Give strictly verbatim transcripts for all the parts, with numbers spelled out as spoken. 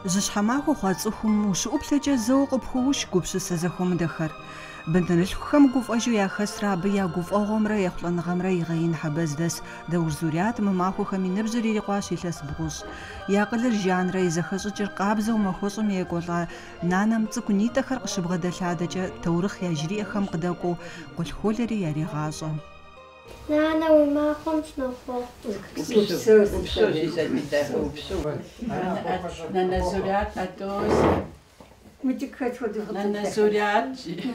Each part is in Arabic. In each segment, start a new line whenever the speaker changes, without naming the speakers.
Жышхьамахуэ хъуа цӀыхум ущыӀуплъэкӀэ зэуэ къыпхуэущ гупсысэ зэхуэмыдэхэр. Бынтыныщхухэм гуфӀэжу яхэсрэ абы я гуфӀэгъуэмрэ ехъулӀэныгъэмрэ игъеин хьэбэз дэс Даур Зурят мы махуэхэм и ныбжьыр ирикъуащ илъэс бгъущӀ. И акъылыр жанрэ и зэхэщӀыкӀыр къабзэу махуэщӀым екӀуэлӀа нанэм цӀыкӀунитӀэхэр къыщыбгъэдэлъадэкӀэ таурыхъ я жриӀэхэм къыдэкӀуэу къулъхулэри ярегъащӀэ.
Нанэ уи махуэм щынохъуэ.
Нанэ Зурят надоз. Нанэ Зурят.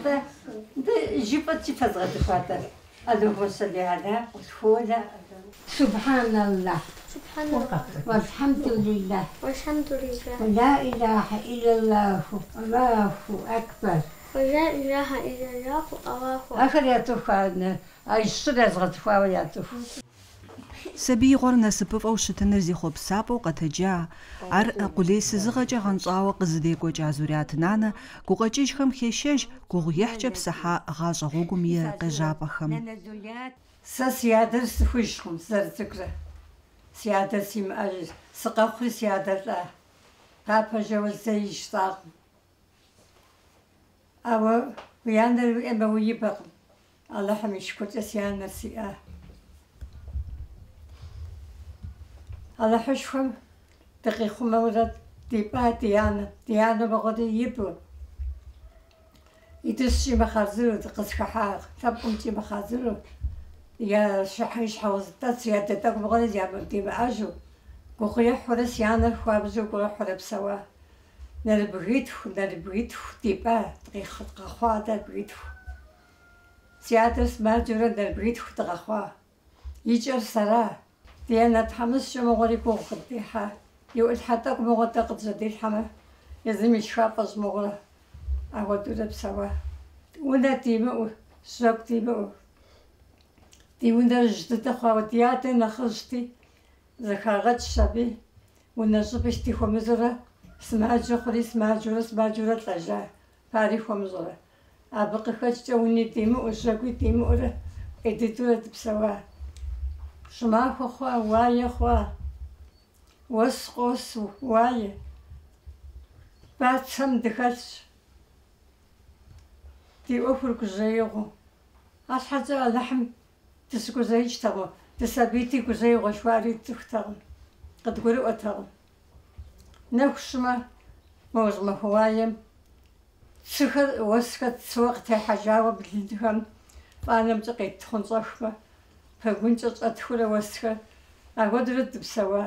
جبت فزغة فاتر أدوه السليانة والخولة سبحان الله
سبحان الله
والحمد لله
والحمد لله
ولا إله إلا الله الله أكبر
ولا إله إلا الله الله
آخر يا توفان أي صدق غطفا ويا توف
Сабиигъуэр насыпыфӀэу щытыныр зихъуэпсапӀэу къэтэджа, ар къулей сызыгъэкӀэ гъэнщӀауэ къызыдекӀуэкӀа Зурят нанэ гукъэкӀыжхэм хещэж гугъу ехькӀэ псыхьа гъащӀэ гъуэгум и къежьапӀэхэм.
Сэ си адэр сыхужкъым зэрыцӀыкӀурэ. Си адэр симыӀэж, сыкъэхъури си адэр лӀа. Папэжэуэ зэи ищтӀакъым. Ауэ уи анэр уиӀэмэ уибэкъым. Аллахьым и шыкуркӀэ си анэр сиӀэ. Аллахьышхуэм дыкъихъумэурэ дипӀа ди анэ, ди анэ мыгъуэри ибу. Итӏысщи мыхъэзыру дыкъысхыхьа лъэпкъымкӀи мыхъэзыру, я щыхьи щхьэузытӀэцу, я дэдэгу мыгъуэри димыӀэжу, гукъыехьурэ си анэр хуабжьу гурыхьурэ псэуа. Нэрыбгитху, нэрыбгитху дипӀа, дыкъихъуа нэрыбгитху. Си адэр сымаджэурэ нэрыбгитху дыкъэхъуа. ИкӀэр сэра. Ди анэ тхьэмыщкӀэ мыгъуэри гугъу къыддихьа. И Ӏулъхьэ тӀэкӀу мыгъуэ-тӀэ къыджьэдилъхьэмэ, езым и шхапӀэщ мыгъурэ. Ауэдурэ псэуа. Унэ димыӀэу, жьэку димыӀэу. Ди унэр жь дыдэ хъуауэ, ди адэр нэхъыжьти, зэхагъэкӀщ аби. Унэ щӀыпӀи щтихуэмызурэ, сымаджэ хъури сымаджэурэ сымаджэурэ лӀэжьа. Пари хуэмыщӀурэ. Абы къыхэкӀкӀэ уни димыӀэу, жьэкуи димыӀэурэ, къидыдурэ дыпсэуа. Щӏымахуэ хъуа, уае хъуа, уэс къос уае. Бацэм дыхэлъщ. Ди Ӏуэхур гужьеигъуэу. АрщхьэкӀэ Аллахьым дыщыгужьеичтэкъым. Дысабийти гужьеигъуэ жыхуаӀэри цӀыхутэкъым, къыдгурыӀуэтэкъым. Нэху щымэ, мо щӀымахуэ цыхэр, уэсхэр цыуэ къытехьэжауэ блынхэм фӀанэмкӀэ къиттхъунщӀэхмэ, пэгункӀэ щӀэтхурэ уэсхэр, ауэдурэ дыпсэуа.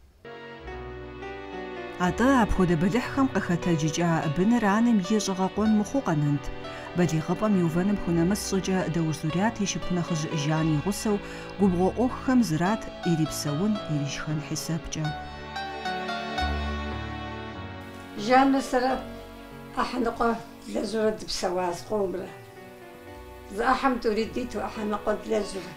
АтӀэ апхуэдэ бэлыхьхэм къыхэтэджыкӀа быныр анэм и щӀэгъэкъуэн мыхъуу къэнэнт. Балигъыпӏэм иувэным хунэмыс щӏыкӏэ Даур Зурят и шыпхъу нэхъыжь жан и гъусэу губгъуэ ӏуэхухэм зырат ирипсэун, иришхэн хьисэпкӏэ.
Жанэ сэрэ ӏыхьэныкъуэ лэжьурэ дыпсэуащ къомрэ. Зы ӏыхьэм тӏури диту ӏыхьэныкъуэ длэжьурэ.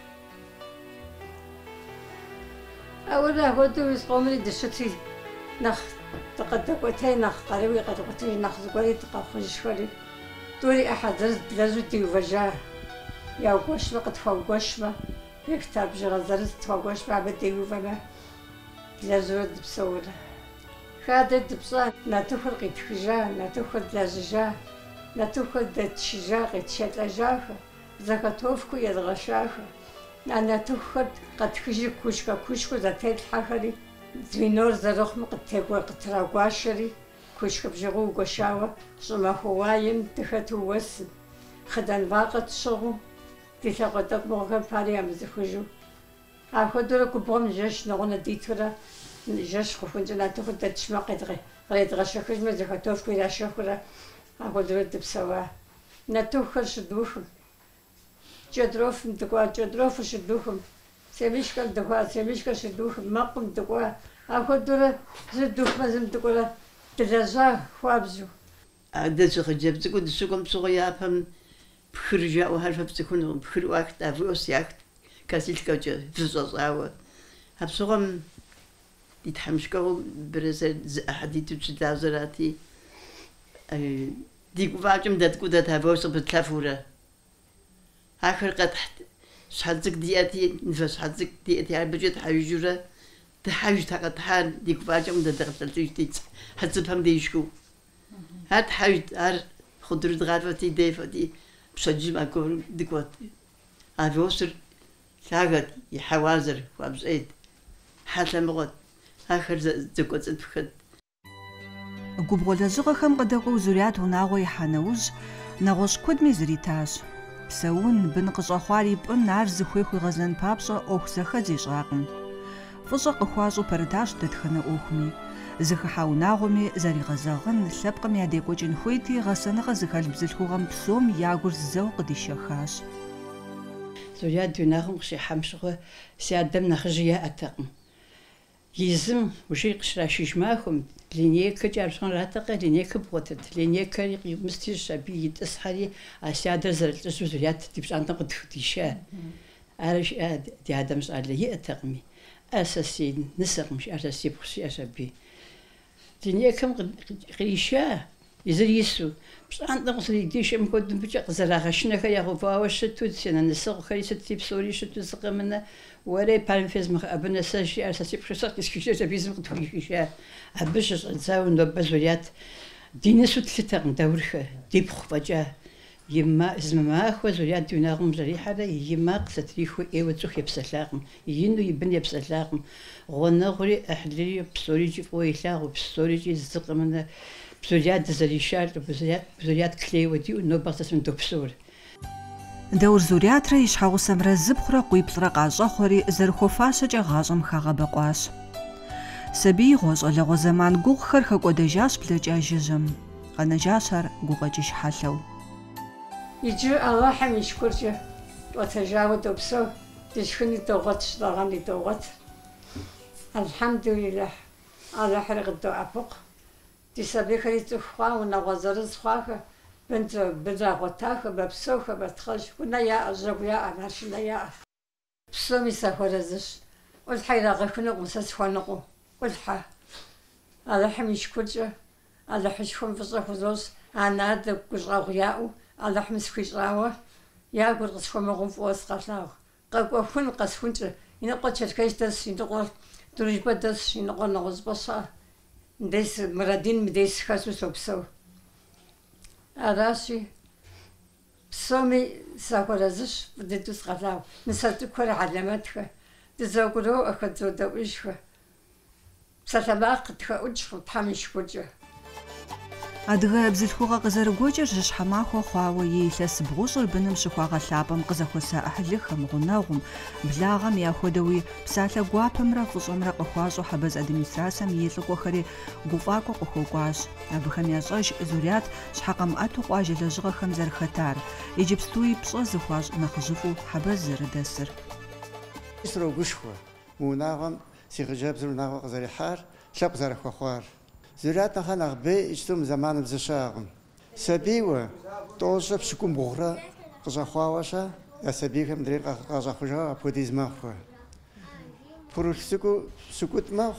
Ауэрэ ахуэдэу уи къомри дыщытри нэхъ дыкъыдэкӏуэтей, нэхъ къарууи къэдыкъуэтри, нэхъ зыгуэри дыкъэхъужхэри, тӏури ӏыхьэ зыр длэжьу диувэжа. Яугуэшмэ, къытхуэгуэшмэ, ехта бжыгъэ зырыз тхуэгуэшмэ, абы диувэмэ, длэжьурэ дыпсэурэ. Хадэр дыпщӏа, нартыхур къитхыжа, нартыхур длэжьыжа, нартыхур дэтшыжа, къитшэлӏэжахэ, зэхэтофкӏуу едгъэшахэ. А нартыхухэр къэтхыжи кушкэ-кушкэу зэтелъхьэхэри, звенор зэрыхъум къытрагуашэри, кушкэ бжыгъуу угуэшауэ, щӏымахуэ уаем дыхэту уэсым, хъыдан вакъэ тщыгъуу, ди лъакъуэ тӏэкӏу мыгъуэхэм пари ямызыхужу. Ахуэдурэ губгъуэм жэщ ныкъуэнэ дитурэ, жэщ хъухункӏэ нартыхур дэтщмэ, къредгъэщэхыжмэ, зэхэтофкӏуи ирашэхурэ, ахуэдурэ дыпсэуа. Нартыхухэр щыдухым, кӏэдрофым дыкӏуа, кӏэдрофыр щыдухым, семишкэм дыкъуа, семишкэр щыдухым, мэкъум дыкъуа. Ахуэдурэ зыр духмэ, зым дыкъуэрэ дылэжьа хуабжьу.
Адэ хъыджэбз цӏыкӏуу дыщыкӏуэм пщыгъуэ япэм пхыр жаӏэухэр фэпцӏыхунукъым. Пхыр ӏуахт, авыӏэу яхт, касилкэкӏэ фыщӏэщӏауэ. А пщыгъуэм ди тхьэмыщкӏэу бырызэр зы ӏыхьэ диту щытауэ зэрати, ди гуфӏакӏэм дэткӏуу дэт авэу щӏыпытлъэфурэ. Ахэр къэтхьт, щхьэцӏыкӏ диӏэти, щхьэцӏыкӏ диӏэти, абыкӏэ тхьэжыжурэ تحاج تقطعان ديك باجم ددخل تيجي حسبهم ديشكو هاد حاج ار خضر دغاتي ديفتي بسجل ما كون ديكوت افوسر لاغت يحوازر وابزيد حتى مغد آخر زكوت تفخد
قبول زغخم قدقو زريات وناغو يحانوج ناغوش كود مزريتاش بسون بنقش أخواري بن نار زخوي خوي غزن بابشا أوخ زخدي شاقم فشا قخواجو برداش دتخنا أوخمي زخحاو ناغومي زري غزاغن لبقم ياديكو جن خويتي غسنغ زخال بزلخوغم بسوم ياغور زوق دي شخاش
زريات دو ناغم خشي حمشغو سيادم نخجيا أتقم يزم وشي قشراشيش معكم لينيك جارسون راتقة لينيك بوتت لينيك مستي شبي يتسحري أشياء زرت زريات تبش عندنا قد فتيشة عارش دي هذا مش على يأتقمي أساسي نسق مش أساسي بخشي أشبي لينيك قريشة يزر يسو مش عندنا قصري ديش مقدم بجاق زراعة شنو كيا غفا وشتود سنة نسق خلي ستي بسوري شتود سقمنا وري بارنفيز مخ أبنا ساشي أساسي بخشة كيسكيشة جبيز مقدوشيشة أبش زاون دبزوريات دينسو تلتقن دورخة دي بخفجة يما اسم ما أخو زوريات دوناغم جريحة يما قصتريخو إيوة تسوخ يبسلاغم ينو يبن يبسلاغم غونا غوري أحلي بسوري جي فويلاغ وبسوري جي زقمنا بزوريات زريشال بزوريات كلي ودي ونوبغتس من دوبسور
دور زوريات ريش حاو سمرا زبخرا قويبلرا قاجا خوري زرخو فاشجا غاجم خاغا بقواش سبي غوش لغو زمان قوغ خرخا قودجاش بلجا جيجم غنجاشر قوغجيش حالو
يجي الله حم يشكرجه وتجاوز دوبسو تشخني دوغتش دغني دوغت الحمد لله الله حرق الدعاء فوق تسبي خريت خوا ونغزرز خواخ بنت بدرا غتاخ ببسوخ بتخش كنا يا أجرب يا أمرش يا بسومي سافرزش والحيرة غفنا قصص خنقو والح الله حم يشكرجه الله حشكم في صفوز أنا هذا كجرا غياو الله حمس كجراوه يا قرص خم غف واسقلاو قاقو فن قسفنت ينقل شركة دس ينقل درج بدس ينقل نغز بصا ديس مرادين مديس خاسو سوبسو أراسي بسومي ساكورازش بديتو سقلاو نسالتو كل علاماتك تزوجرو أخذتو دويشك ساتباق تخوجك تحمش وجه
أدغى بزلخوغا قزر قوجر جش حماخو خواوي يلس بغوشر بنم شخواغا ثابم قزخوسا أحلخم غناغم بلاغم ياخودوي بسالة قوابم را فصومرا قخوازو حبز أدميسراسم يلقو خري قفاقو قخوقواش أبخم ياشاش زوريات شحقم أتو قواج لجغا خمزر ختار إجبستوي بصو زخواج نخجفو حبز زردسر
إسرو قشخوا وناغم سيخجاب زر ناغو قزري حار شاب زر خوخوار زريات نخان أغبي إجتم زمان بزشاغم سبيوة توصف سكون بغرة قزا خواوشا يا سبيكم دريق قزا خجا بوديز مخوا فرول سكو سكوت مخ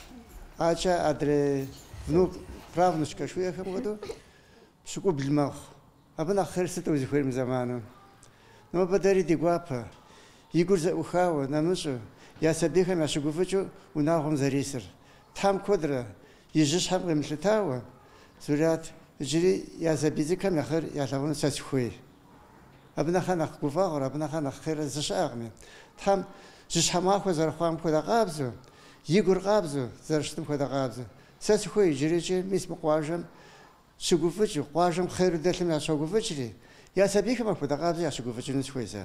آجا أدري نو براف نشكا شوية خم غدو سكو بالمخ أبنا خير ستو زخير من زمانو نما بداري دي قوابا يقول زا أخاوة نمشو يا سبيكم يا شكوفتشو وناغم زريسر تام كودرة يجيش حمق مثل زوريات جري يا زبيزي كم يخير يا لون ساسخوي أبنا خانق قفاغر أبنا خانق خير زشاغمي تام جيش حماخو زر خوام كودا قابزو يقر قابزو زرشتم كودا قابزو ساسخوي جري جي ميس مقواجم شغوفتش قواجم خير دلم يا شغوفتشري يا سبيكم كودا قابزو يا شغوفتش نسخويزا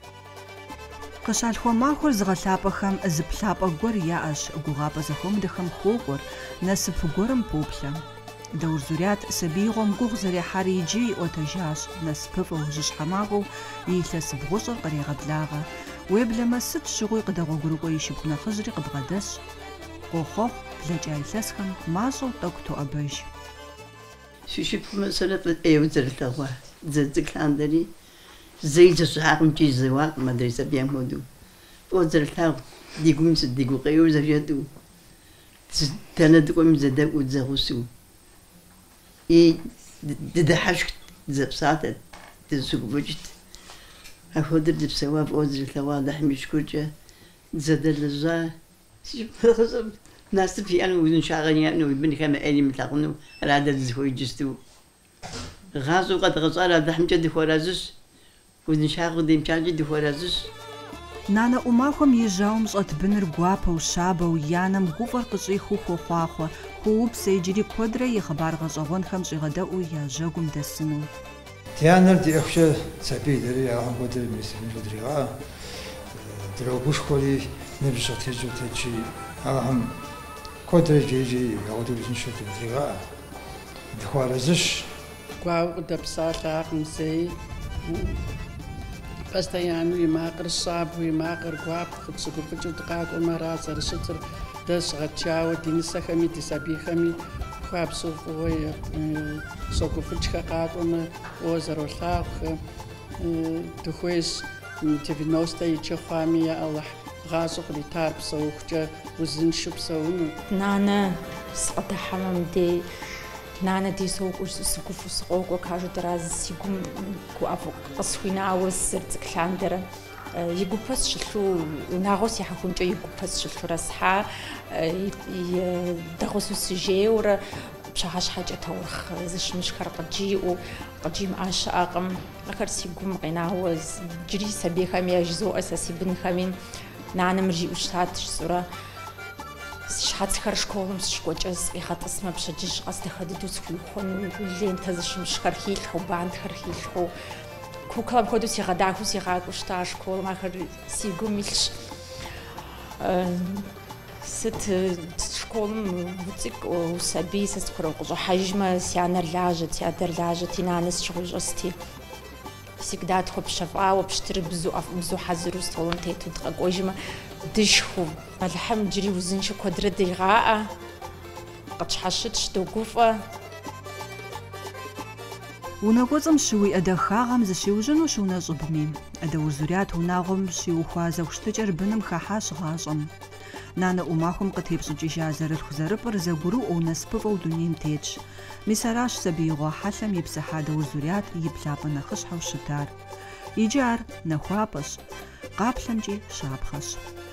قشال خو ماخور زغلابخم زبلابا غور ياش غوغابا زخوم دخم خوغور نسب غورم بوبلم دور زوريات سبيغم غوغ زري حريجي اوتجاش نسبفو جش حماغو يلس بغوشر قريغه بلاغه ويبلما ست شغوي قدغو غروغو يشبنا خزري قبغدش قوخو بلجاي لسخم ماسو توكتو ابج
شوشي بمسألة ايوزرتوا زدك عندني زي جسحهم جيزي واق مدرسة بيعملوا وزرتها ديقوم صدقوا قيو زريادو تندقوا مزدا وزغوسو إيه ددحشت زبساتة تسوق وجد أخذ الدبسوا بوزرتها واضح مش كوجة زاد اللجا خصم ناس في أنا وزن شاغني أنا وبني كما أني متلاقنو راد الزهوي جستو غازو قد غزارة دحم جد خورازش وزن شاغ ديم جد خورازش
نانا أماخم يجاوم صوت بنر قوابة وشابة ويانم غوفر قصي خو خو خواخوا خو بسيجري قدرة يخبار غزاغون خمس غداء يا جاقم دسنو
تيانر دي أخشى سبيل دري أهم قدر مسلم بدريغا دروبوش خولي نبشة تجو تجي أهم قدر جيجي يعودوا بنشوف بدريغا دخوارزش
قاو قد بساطة قمسي Постоянно и макар сабу и макар гуап хцугу бчу дгак умараз аршитр дас гачао динисахами дисабихами хабсу ой соку фчка каком озеро лах тухвес девяностые чохами Аллах газу литар псаухча узин шупсаун
нана сqataham de Nana di soq usquf soq وكاجو دراز سيقوم كوافق قصويناوس سرتكلاندر يقوبس شلو ناغوس يحكونجو يقوبس شلو راسحا يدغوسو سجي ور بشاش حاجه تورخ زش مشكر قجيو قجيم عاش اقم اكر سيقوم قيناوس جري سبي خمي جزو اساسي بن خمين نانا مرجي وشات صوره شحات خر شكولم شكوجز يخاطس ما بشجش قصد خددوس خلخون لين تزش مشكر خيل خو باند خر خيل خو كوكلام كودوس يغداكو سيغاكو شتا شكول ما خر سيغو ميلش ست شكولم بوتيك وسبي سسكرو قجو حجمه سيانر لاجت سيادر لاجت ينانس شغوجستي всегда тхоп шафао бштри бзу аф бзу хазру столон тету дгагожма дишху алхам джри узинш квадра дираа qachhashit shtogуфа
унагозам шуи адахагам зашиужну шуна зубми ада узурят унагом шиухуаза уштычер быным хахаш гашам нана умахум qatebsujи жазарыл хузарыпыр загуру онаспывау дуним теч мисараш сабиго халам ипсахада узурят иплапа нахыш хавшитар иджар нахуапаш قابلنجي شابخش